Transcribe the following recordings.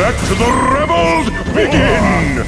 Let the rebels begin!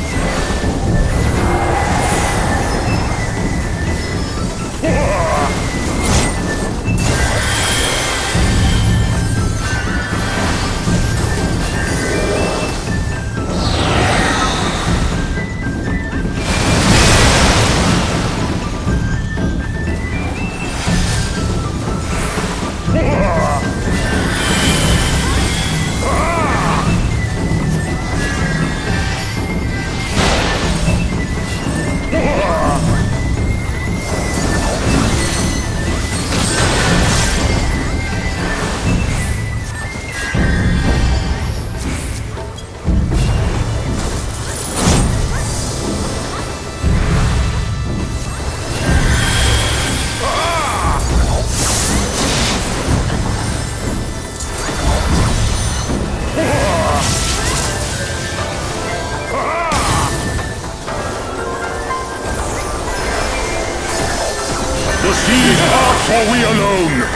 The seas part for we alone!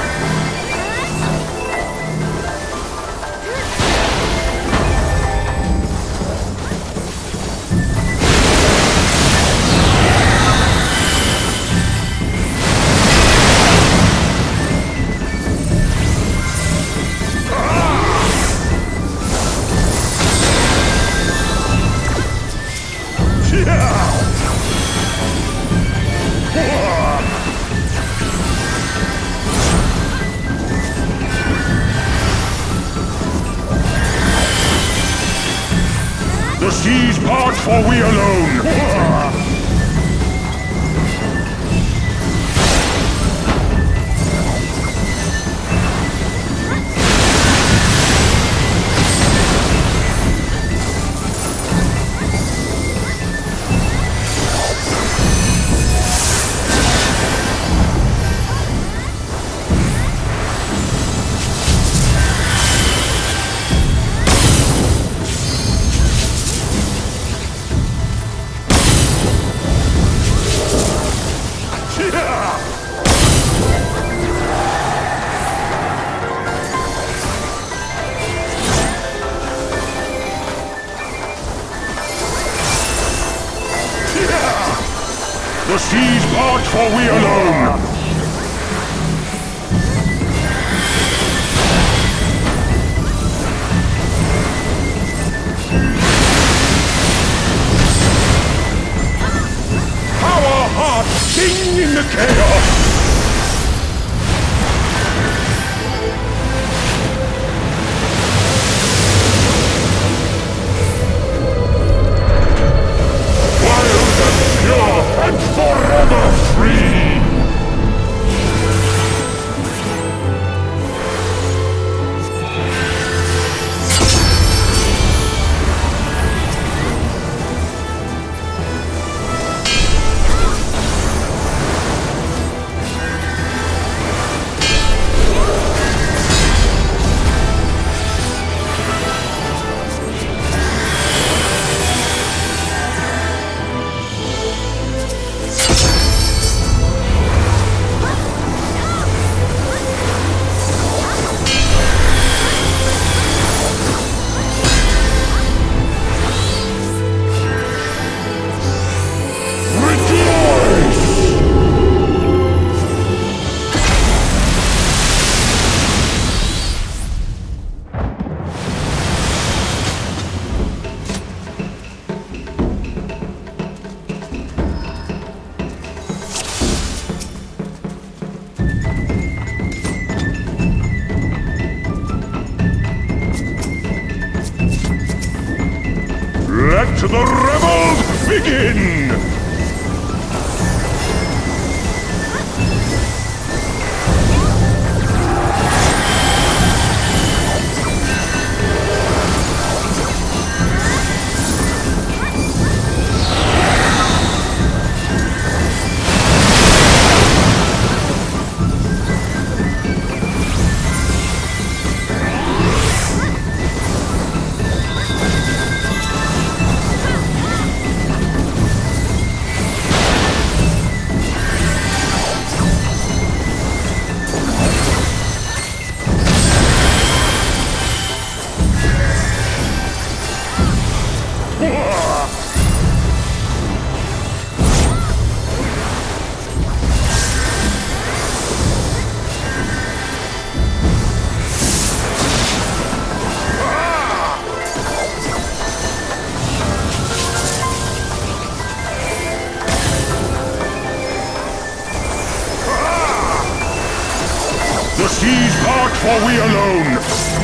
The seas part for we alone! The seas part for we alone! Our hearts sing in the chaos! And forever free! seas part, for we alone.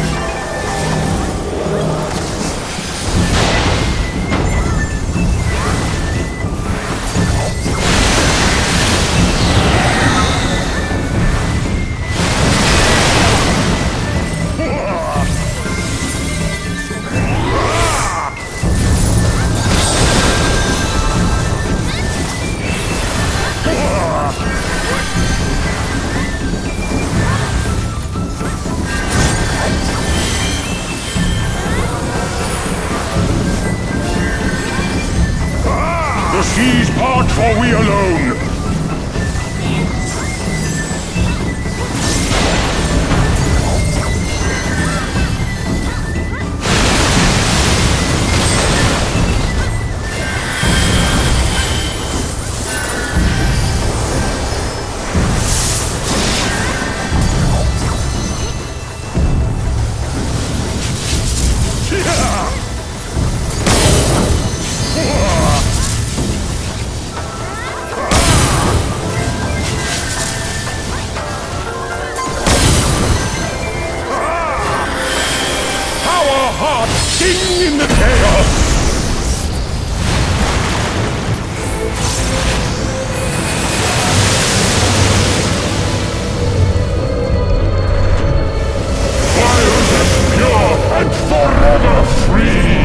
The seas part, for we alone. Sing in the chaos! Wild and pure and forever free!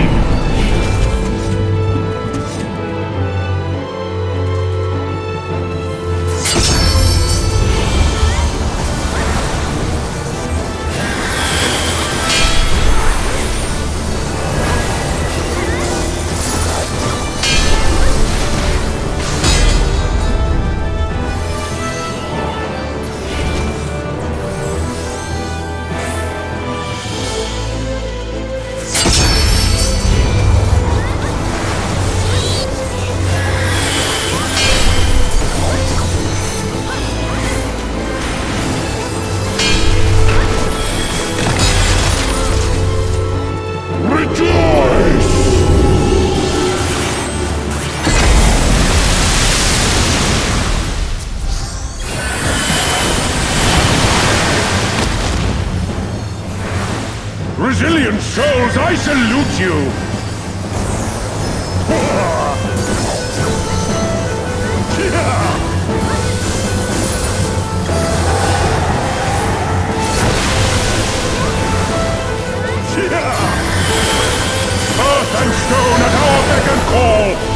Resilient souls, I salute you! Earth and stone at our beck and call!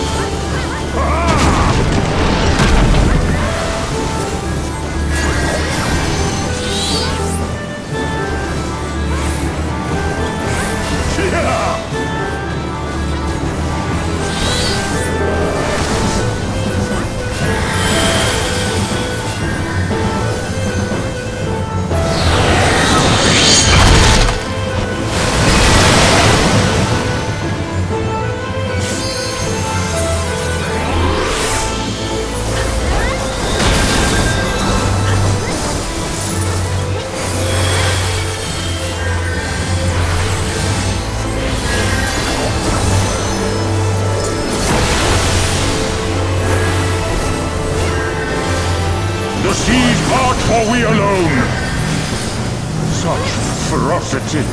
The seas part, for we alone. Such ferocity.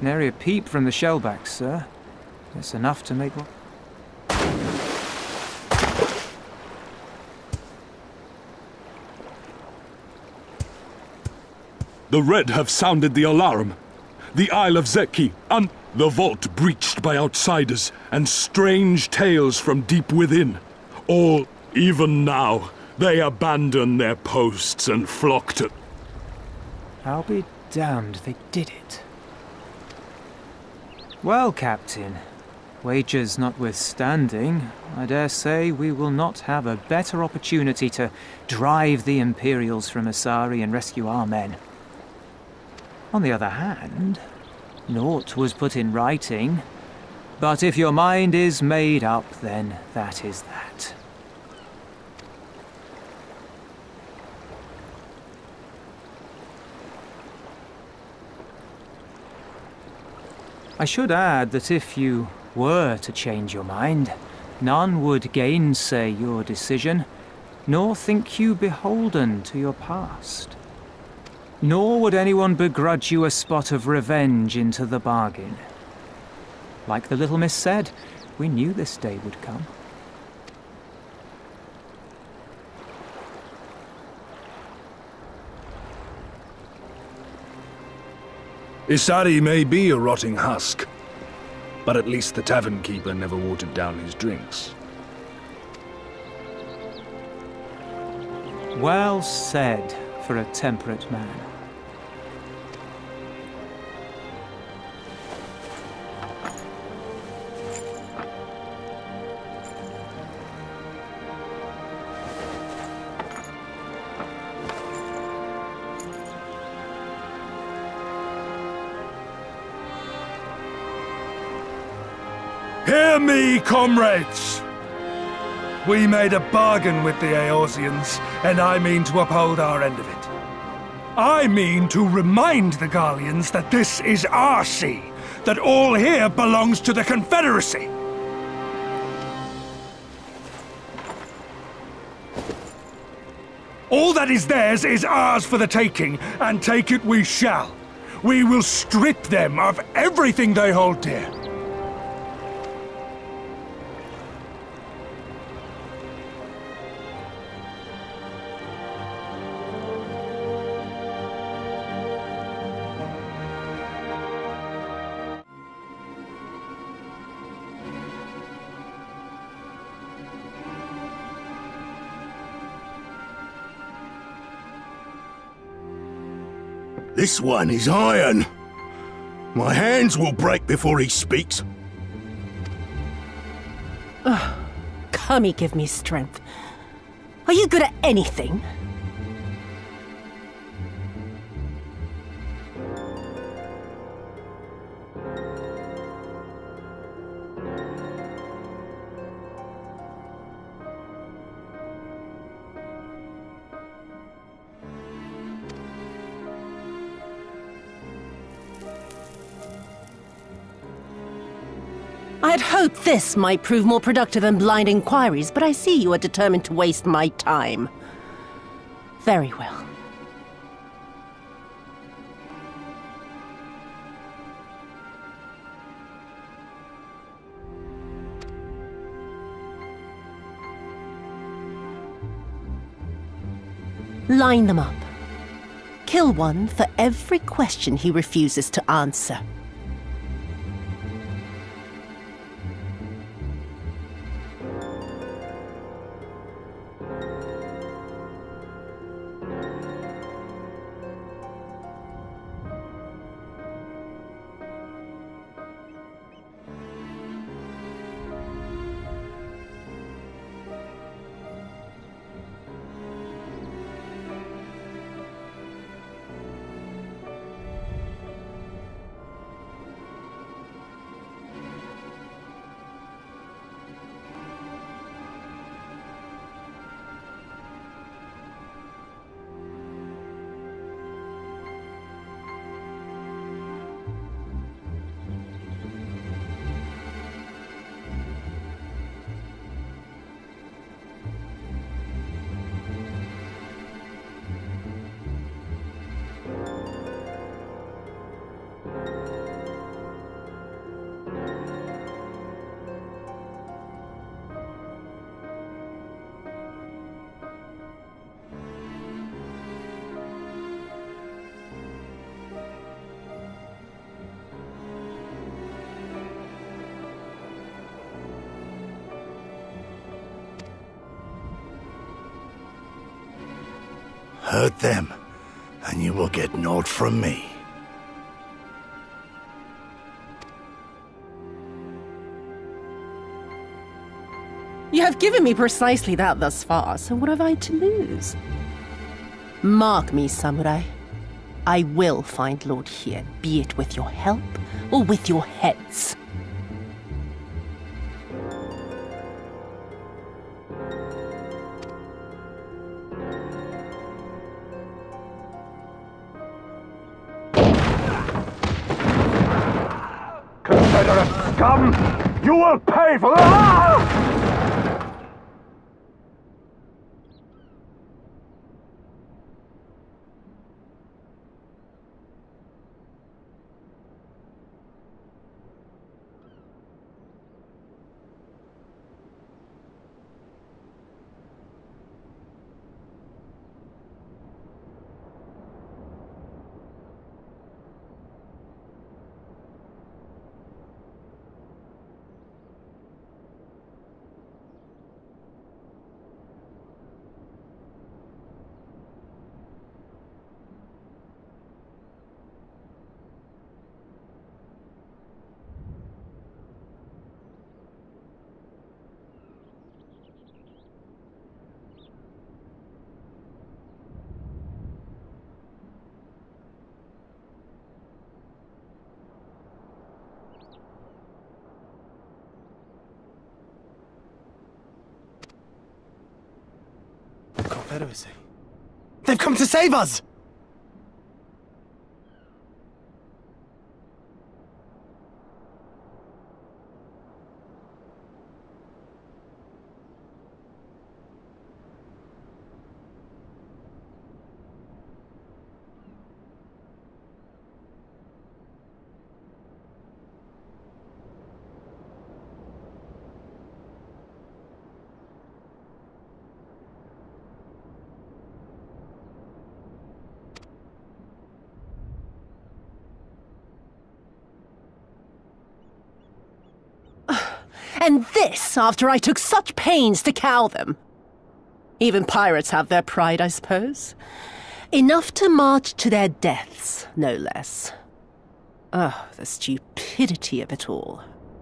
Nary a peep from the shellbacks, sir. It's enough to make one. The Red have sounded the alarm. The Isle of Zeki, and the vault breached by outsiders, and strange tales from deep within. All, even now, they abandon their posts and flock to... I'll be damned they did it. Well, Captain, wagers notwithstanding, I dare say we will not have a better opportunity to drive the Imperials from Asari and rescue our men. On the other hand, naught was put in writing, but if your mind is made up, then that is that. I should add that if you were to change your mind, none would gainsay your decision, nor think you beholden to your past. Nor would anyone begrudge you a spot of revenge into the bargain. Like the little miss said, we knew this day would come. Isari may be a rotting husk, but at least the tavern keeper never watered down his drinks. Well said for a temperate man. Hear me, comrades! We made a bargain with the Eorzeans, and I mean to uphold our end of it. I mean to remind the Garleans that this is our sea, that all here belongs to the Confederacy. All that is theirs is ours for the taking, and take it we shall. We will strip them of everything they hold dear. This one is iron. My hands will break before he speaks. Kami, give me strength. Are you good at anything? I had hoped this might prove more productive than blind inquiries, but I see you are determined to waste my time. Very well. Line them up. Kill one for every question he refuses to answer. hurt them, and you will get naught from me. You have given me precisely that thus far, so what have I to lose? Mark me, samurai. I will find Lord Hien, be it with your help or with your heads. Confederate scum! You will pay for that! Confederacy. They've come to save us! And this after I took such pains to cow them. Even pirates have their pride, I suppose. Enough to march to their deaths, no less. Oh, the stupidity of it all.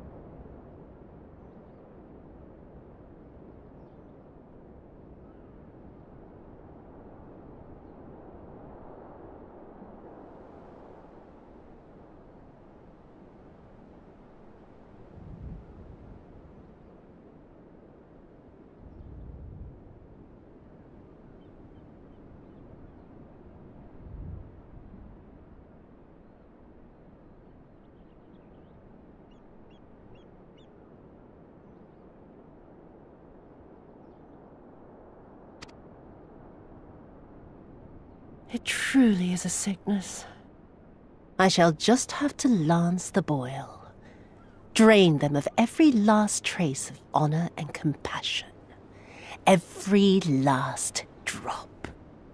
It truly is a sickness. I shall just have to lance the boil. Drain them of every last trace of honor and compassion. Every last drop.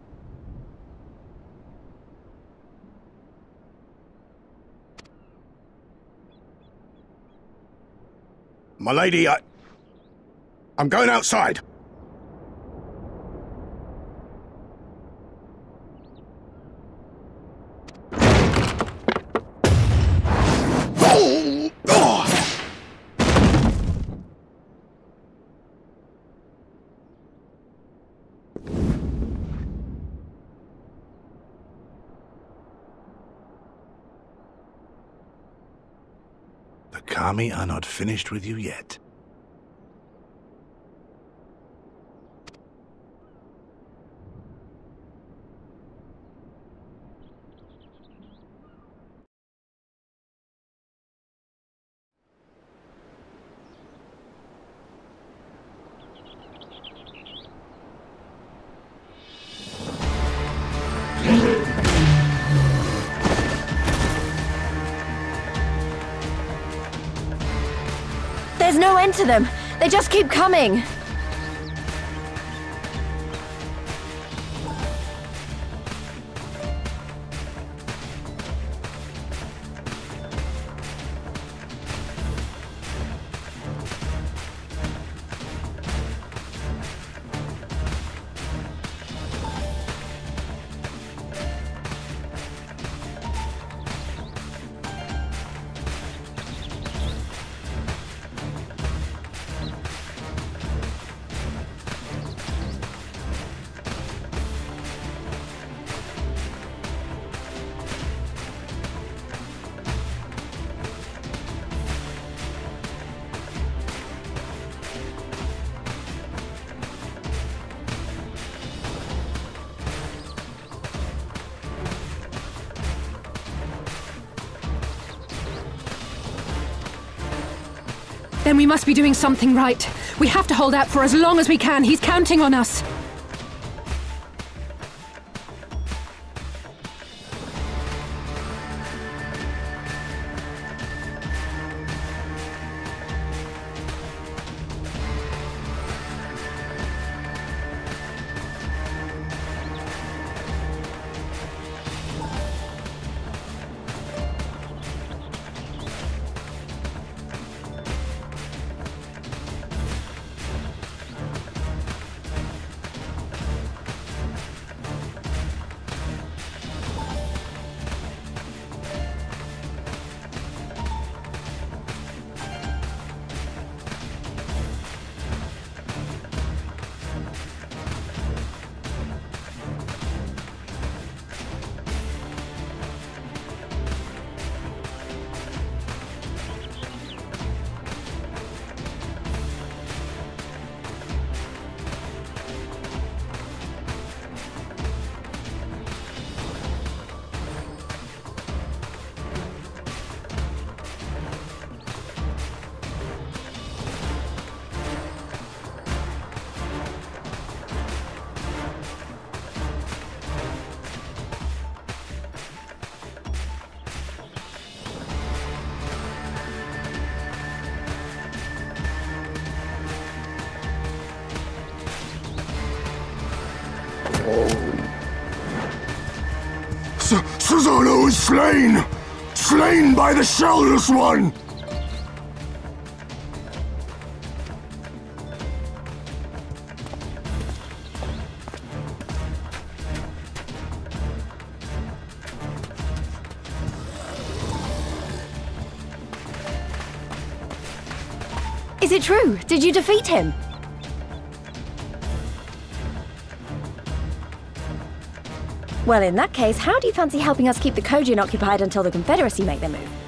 My lady, I'm going outside. The Kami are not finished with you yet. There's no end to them. They just keep coming. Then we must be doing something right. We have to hold out for as long as we can. He's counting on us. Susano is slain! Slain by the Shellless One! Is it true? Did you defeat him? Well, in that case, how do you fancy helping us keep the Kojin occupied until the Confederacy make their move?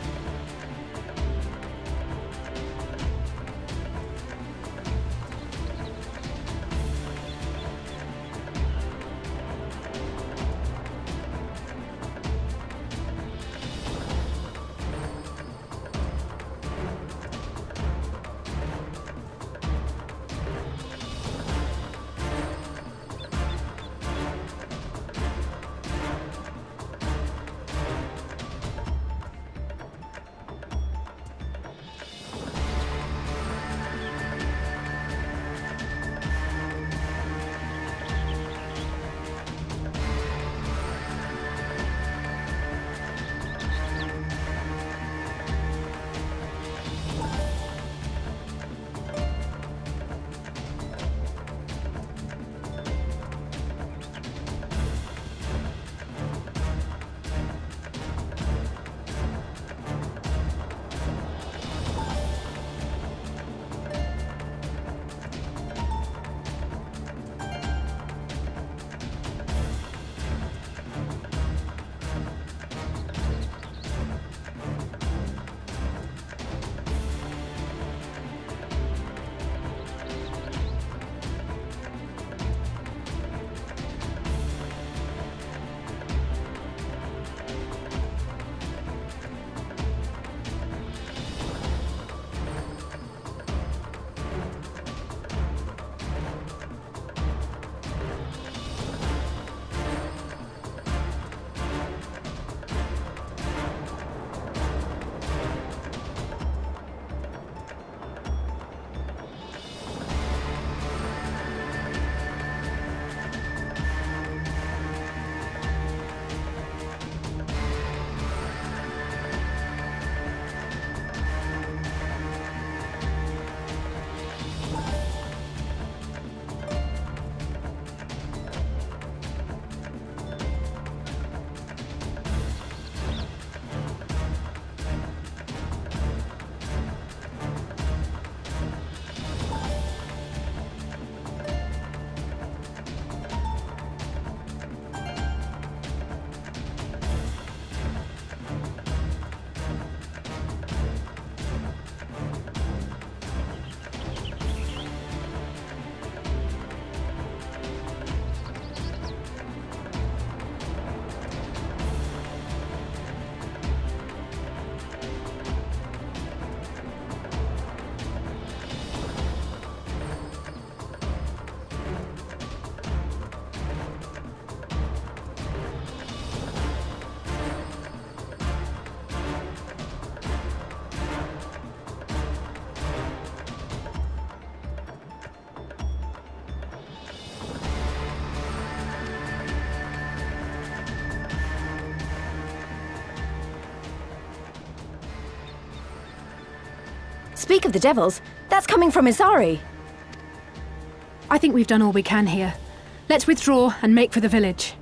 speak of the devils, that's coming from Isari. I think we've done all we can here. Let's withdraw and make for the village.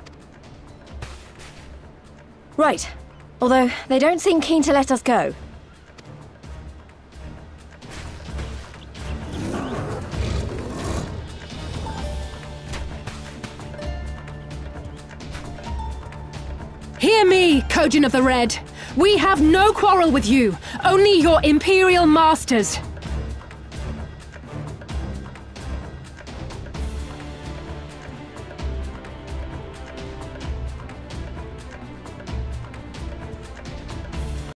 Right. Although, they don't seem keen to let us go. Hear me, Kojin of the Red! We have no quarrel with you, only your Imperial masters!